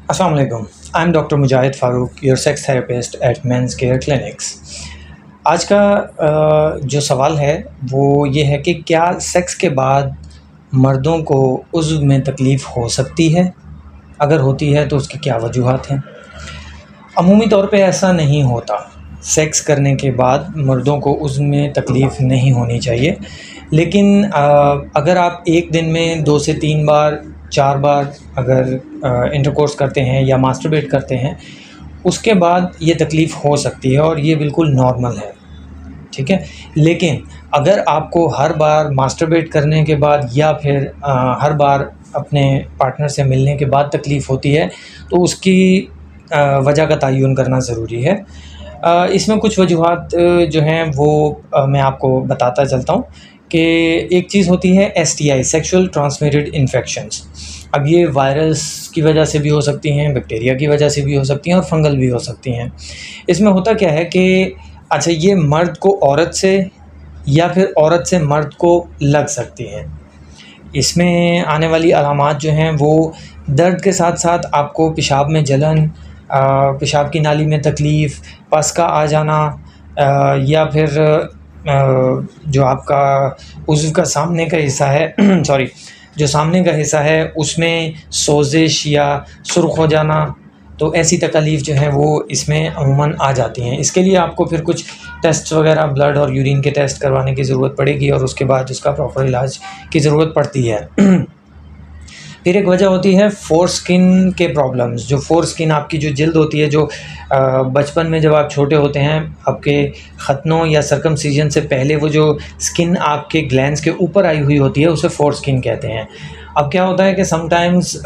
Assalamu alaikum. I'm Dr. Mujahid Farooq, your sex therapist at Men's Care Clinics. आज का जो सवाल है वो ये है कि क्या सेक्स के बाद मर्दों को उज़्व में तकलीफ़ हो सकती है? अगर होती है तो उसकी क्या वजूहात हैं? अमूमी तौर पे ऐसा नहीं होता। सेक्स करने के बाद मर्दों को उज़्व में तकलीफ़ नहीं होनी चाहिए, लेकिन अगर आप एक दिन में 2 से 3 बार 4 बार अगर इंटरकोर्स करते हैं या मास्टरबेट करते हैं, उसके बाद ये तकलीफ़ हो सकती है और ये बिल्कुल नॉर्मल है, ठीक है। लेकिन अगर आपको हर बार मास्टरबेट करने के बाद या फिर हर बार अपने पार्टनर से मिलने के बाद तकलीफ़ होती है, तो उसकी वजह का तयन करना ज़रूरी है। इसमें कुछ वजूहात जो हैं वो मैं आपको बताता चलता हूँ कि एक चीज़ होती है STI, सेक्सुअल ट्रांसमिटेड इन्फेक्शंस। अब ये वायरस की वजह से भी हो सकती हैं, बैक्टीरिया की वजह से भी हो सकती हैं और फंगल भी हो सकती हैं। इसमें होता क्या है कि अच्छा, ये मर्द को औरत से या फिर औरत से मर्द को लग सकती हैं। इसमें आने वाली अलामात जो हैं वो दर्द के साथ साथ आपको पेशाब में जलन, पेशाब की नाली में तकलीफ़, पस का आ जाना, या फिर जो आपका उज़्व का सामने का हिस्सा है सॉरी, जो सामने का हिस्सा है उसमें सोजिश या सुर्ख हो जाना, तो ऐसी तकलीफ़ जो है वो इसमें अमूमन आ जाती हैं। इसके लिए आपको फिर कुछ टेस्ट वगैरह, ब्लड और यूरिन के टेस्ट करवाने की ज़रूरत पड़ेगी और उसके बाद उसका प्रॉपर इलाज की ज़रूरत पड़ती है। फिर एक वजह होती है फोर स्किन के प्रॉब्लम्स। जो फोर स्किन आपकी जो जिल्द होती है, जो बचपन में जब आप छोटे होते हैं, आपके ख़तनों या सर्कमसिजन से पहले वो जो स्किन आपके ग्लैंड्स के ऊपर आई हुई होती है, उसे फोर स्किन कहते हैं। अब क्या होता है कि समटाइम्स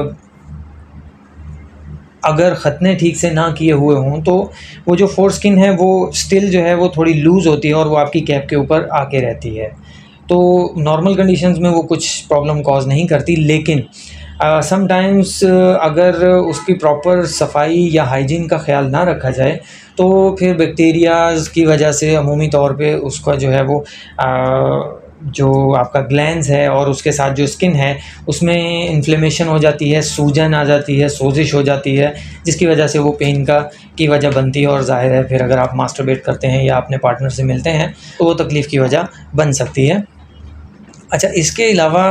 अगर ख़तने ठीक से ना किए हुए हों तो वो जो फोर स्किन है वो स्टिल जो है वो थोड़ी लूज़ होती है और वो आपकी कैप के ऊपर आके रहती है। तो नॉर्मल कंडीशंस में वो कुछ प्रॉब्लम कॉज़ नहीं करती, लेकिन समटाइम्स अगर उसकी प्रॉपर सफाई या हाइजीन का ख़्याल ना रखा जाए तो फिर बैक्टीरियाज़ की वजह से अमूमी तौर पे उसका जो है वो जो आपका ग्लैंड्स है और उसके साथ जो स्किन है उसमें इन्फ्लेमेशन हो जाती है, सूजन आ जाती है, सोजिश हो जाती है, जिसकी वजह से वो पेन की वजह बनती है। और ज़ाहिर है फिर अगर आप मास्टरबेट करते हैं या अपने पार्टनर से मिलते हैं तो वो तकलीफ़ की वजह बन सकती है। अच्छा, इसके अलावा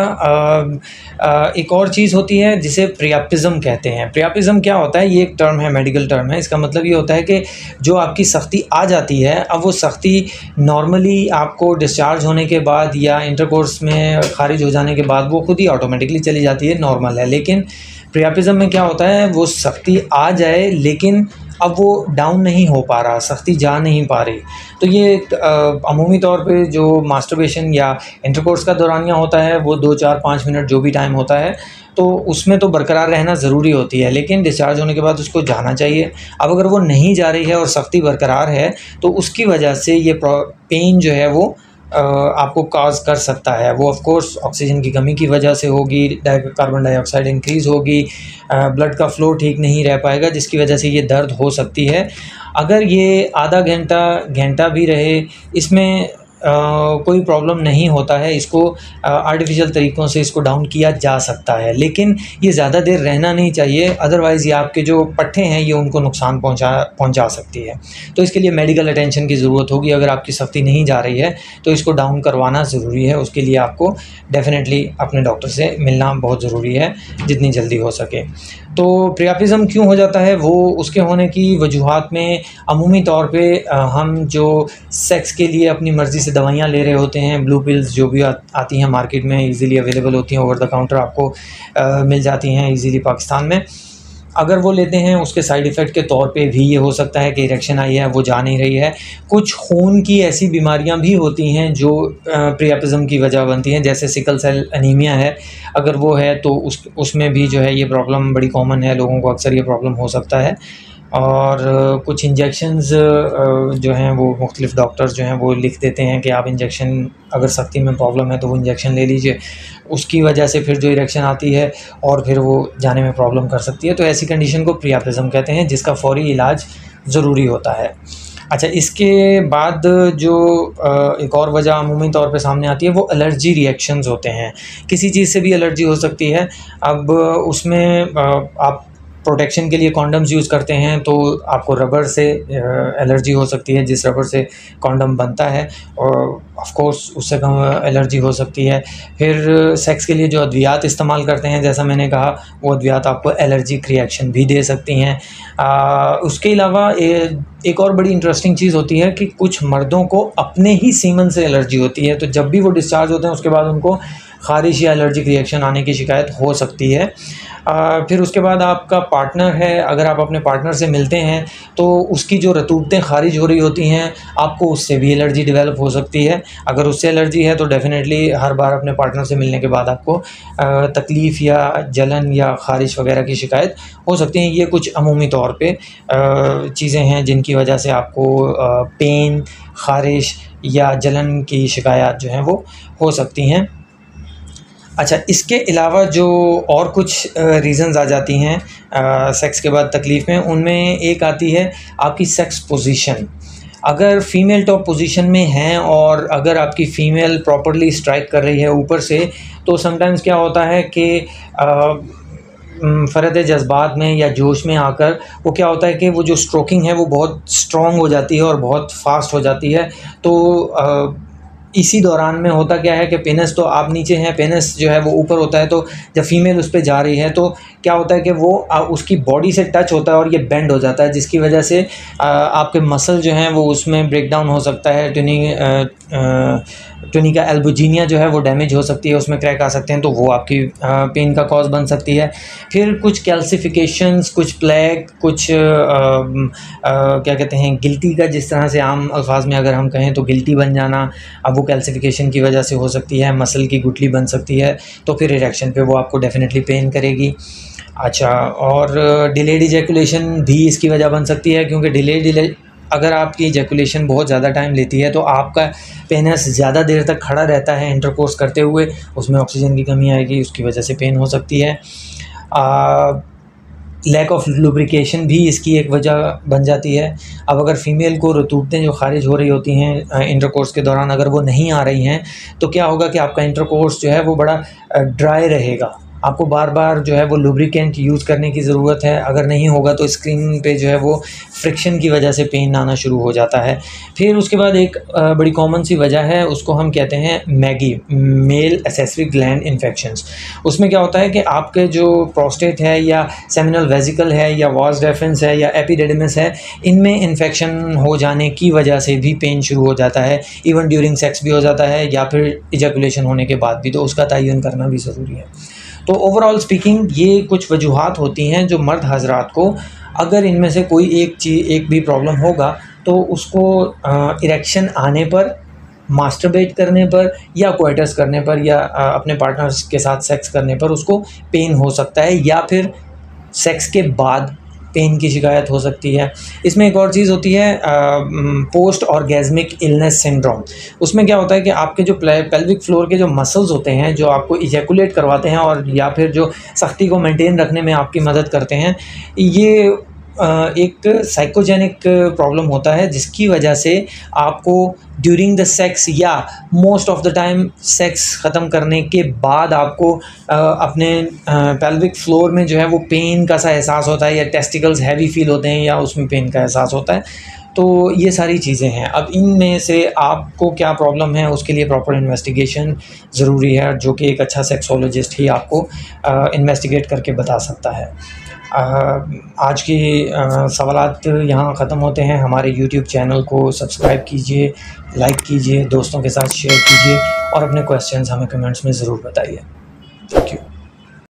एक और चीज़ होती है जिसे प्रियापिज़म कहते हैं। प्रियापिज़म क्या होता है? ये एक टर्म है, मेडिकल टर्म है। इसका मतलब ये होता है कि जो आपकी सख्ती आ जाती है, अब वो सख्ती नॉर्मली आपको डिस्चार्ज होने के बाद या इंटरकोर्स में ख़ारिज हो जाने के बाद वो खुद ही ऑटोमेटिकली चली जाती है, नॉर्मल है। लेकिन प्रियापिज़म में क्या होता है, वो सख्ती आ जाए लेकिन अब वो डाउन नहीं हो पा रहा, सख्ती जा नहीं पा रही। तो ये अमूमी तौर पे जो मास्टरबेशन या इंटरकोर्स का दौरानिया होता है वो 2, 4, 5 मिनट जो भी टाइम होता है, तो उसमें तो बरकरार रहना ज़रूरी होती है, लेकिन डिस्चार्ज होने के बाद उसको जाना चाहिए। अब अगर वो नहीं जा रही है और सख्ती बरकरार है तो उसकी वजह से ये पेन जो है वो आपको काज कर सकता है। वो ऑफ कोर्स ऑक्सीजन की कमी की वजह से होगी, कार्बन डाइऑक्साइड इंक्रीज़ होगी, ब्लड का फ़्लो ठीक नहीं रह पाएगा, जिसकी वजह से ये दर्द हो सकती है। अगर ये आधा घंटा भी रहे, इसमें कोई प्रॉब्लम नहीं होता है। इसको आर्टिफिशियल तरीक़ों से इसको डाउन किया जा सकता है, लेकिन ये ज़्यादा देर रहना नहीं चाहिए, अदरवाइज़ ये आपके जो पट्टे हैं ये उनको नुकसान पहुंचा सकती है। तो इसके लिए मेडिकल अटेंशन की ज़रूरत होगी। अगर आपकी सख्ती नहीं जा रही है तो इसको डाउन करवाना ज़रूरी है। उसके लिए आपको डेफ़िनेटली अपने डॉक्टर से मिलना बहुत ज़रूरी है, जितनी जल्दी हो सके। तो प्रियापिज़म क्यों हो जाता है? वो उसके होने की वजूहात में अमूमी तौर पे हम जो सेक्स के लिए अपनी मर्ज़ी से दवाइयाँ ले रहे होते हैं, ब्लू पिल्स जो भी आती हैं मार्केट में, इजीली अवेलेबल होती हैं, ओवर द काउंटर आपको मिल जाती हैं इजीली पाकिस्तान में। अगर वो लेते हैं, उसके साइड इफ़ेक्ट के तौर पे भी ये हो सकता है कि इरेक्शन आई है, वो जा नहीं रही है। कुछ खून की ऐसी बीमारियां भी होती हैं जो प्रियापिज़म की वजह बनती हैं, जैसे सिकल सेल एनीमिया है। अगर वो है तो उसमें भी जो है ये प्रॉब्लम बड़ी कॉमन है, लोगों को अक्सर ये प्रॉब्लम हो सकता है। और कुछ इंजेक्शंस जो हैं वो मुख्तलिफ़ डॉक्टर्स जो हैं वो लिख देते हैं कि आप इंजेक्शन, अगर सख्ती में प्रॉब्लम है तो वो इंजेक्शन ले लीजिए, उसकी वजह से फिर जो इरेक्शन आती है और फिर वो जाने में प्रॉब्लम कर सकती है। तो ऐसी कंडीशन को प्रियापिज़म कहते हैं, जिसका फ़ौरी इलाज ज़रूरी होता है। अच्छा, इसके बाद जो एक और वजह अमूमी तौर पे सामने आती है वो एलर्जी रिएक्शंस होते हैं। किसी चीज़ से भी एलर्जी हो सकती है। अब उसमें आप प्रोटेक्शन के लिए कॉन्डम्स यूज़ करते हैं तो आपको रबर से एलर्जी हो सकती है, जिस रबर से कॉन्डम बनता है, और ऑफ कोर्स उससे कम एलर्जी हो सकती है। फिर सेक्स के लिए जो अद्वियात इस्तेमाल करते हैं, जैसा मैंने कहा, वो अद्वियात आपको एलर्जिक रिएक्शन भी दे सकती हैं। उसके अलावा एक और बड़ी इंटरेस्टिंग चीज़ होती है कि कुछ मर्दों को अपने ही सीमन से एलर्जी होती है, तो जब भी वो डिस्चार्ज होते हैं उसके बाद उनको ख़ारिश या एलर्जिक रिएक्शन आने की शिकायत हो सकती है। फिर उसके बाद आपका पार्टनर है, अगर आप अपने पार्टनर से मिलते हैं तो उसकी जो रतूबतें ख़ारिज हो रही होती हैं, आपको उससे भी एलर्जी डेवलप हो सकती है। अगर उससे एलर्जी है तो डेफ़िनेटली हर बार अपने पार्टनर से मिलने के बाद आपको तकलीफ़ या जलन या ख़ारिश वगैरह की शिकायत हो सकती है। ये कुछ अमूमी तौर पे चीज़ें हैं जिनकी वजह से आपको पेन, ख़ारिश या जलन की शिकायत जो हैं वो हो सकती हैं। अच्छा, इसके अलावा जो और कुछ रीज़न्स आ जाती हैं सेक्स के बाद तकलीफ़ में, उनमें एक आती है आपकी सेक्स पोजीशन। अगर फ़ीमेल टॉप पोजीशन में हैं और अगर आपकी फ़ीमेल प्रॉपर्ली स्ट्राइक कर रही है ऊपर से, तो समटाइम्स क्या होता है कि फ़रत जज्बात में या जोश में आकर वो क्या होता है कि वो जो स्ट्रोकिंग है वो बहुत स्ट्रॉन्ग हो जाती है और बहुत फास्ट हो जाती है। तो इसी दौरान में होता क्या है कि पेनिस तो आप नीचे हैं, पेनिस जो है वो ऊपर होता है, तो जब फीमेल उस पे जा रही है तो क्या होता है कि वो उसकी बॉडी से टच होता है और ये बेंड हो जाता है, जिसकी वजह से आपके मसल जो हैं वो उसमें ब्रेक डाउन हो सकता है। ट्यूनिका एल्बुजिनिया जो है वो डैमेज हो सकती है, उसमें क्रैक आ सकते हैं, तो वो आपकी पेन का कॉज बन सकती है। फिर कुछ कैल्सिफिकेशंस, कुछ प्लेग, कुछ क्या कहते हैं, गिल्टी का, जिस तरह से आम अल्फाज में अगर हम कहें तो गिल्टी बन जाना, अब वो कैल्सिफिकेशन की वजह से हो सकती है। मसल की गुठली बन सकती है, तो फिर इरेक्शन पे वो आपको डेफिनेटली पेन करेगी। अच्छा, और डिलेड इजैकुलेशन भी इसकी वजह बन सकती है, क्योंकि अगर आपकी इजैकुलेशन बहुत ज़्यादा टाइम लेती है तो आपका पेनिस ज़्यादा देर तक खड़ा रहता है इंटरकोर्स करते हुए, उसमें ऑक्सीजन की कमी आएगी, उसकी वजह से पेन हो सकती है। लैक ऑफ लुब्रिकेशन भी इसकी एक वजह बन जाती है। अब अगर फ़ीमेल को रतूबतें जो ख़ारिज हो रही होती हैं इंटरकोर्स के दौरान, अगर वो नहीं आ रही हैं, तो क्या होगा कि आपका इंटरकोर्स जो है वो बड़ा ड्राई रहेगा। आपको बार बार जो है वो लुब्रिकेंट यूज़ करने की ज़रूरत है, अगर नहीं होगा तो स्क्रीन पे जो है वो फ्रिक्शन की वजह से पेन आना शुरू हो जाता है। फिर उसके बाद एक बड़ी कॉमन सी वजह है, उसको हम कहते हैं MAGI, male accessory gland infections. उसमें क्या होता है कि आपके जो प्रोस्टेट है या सेमिनल वेसिकल है या वास डेफरेंस है या एपिडिडमिस है, इनमें इन्फेक्शन हो जाने की वजह से भी पेन शुरू हो जाता है। इवन ड्यूरिंग सेक्स भी हो जाता है या फिर इजैकुलेशन होने के बाद भी, तो उसका तयन करना भी ज़रूरी है। तो ओवरऑल स्पीकिंग ये कुछ वजूहात होती हैं जो मर्द हजरात को, अगर इनमें से कोई एक भी प्रॉब्लम होगा तो उसको इरेक्शन आने पर, मास्टरबेट करने पर या कोइटस करने पर या अपने पार्टनर्स के साथ सेक्स करने पर उसको पेन हो सकता है, या फिर सेक्स के बाद पेन की शिकायत हो सकती है। इसमें एक और चीज़ होती है पोस्ट ऑर्गेज़मिक इलनेस सिंड्रोम। उसमें क्या होता है कि आपके जो पेल्विक फ्लोर के जो मसल्स होते हैं जो आपको इजैकुलेट करवाते हैं और या फिर जो सख्ती को मेंटेन रखने में आपकी मदद करते हैं, ये एक साइकोजेनिक प्रॉब्लम होता है, जिसकी वजह से आपको ड्यूरिंग द सेक्स या most of the time sex ख़त्म करने के बाद आपको अपने पेल्विक फ्लोर में जो है वो पेन का सा एहसास होता है, या टेस्टिकल्स हैवी फील होते हैं या उसमें पेन का एहसास होता है। तो ये सारी चीज़ें हैं। अब इनमें से आपको क्या प्रॉब्लम है उसके लिए प्रॉपर इन्वेस्टिगेशन ज़रूरी है, जो कि एक अच्छा सेक्सोलॉजिस्ट ही आपको इन्वेस्टिगेट करके बता सकता है। आज के सवालात यहाँ ख़त्म होते हैं। हमारे YouTube चैनल को सब्सक्राइब कीजिए, लाइक कीजिए, दोस्तों के साथ शेयर कीजिए और अपने क्वेश्चंस हमें कमेंट्स में ज़रूर बताइए। Thank you.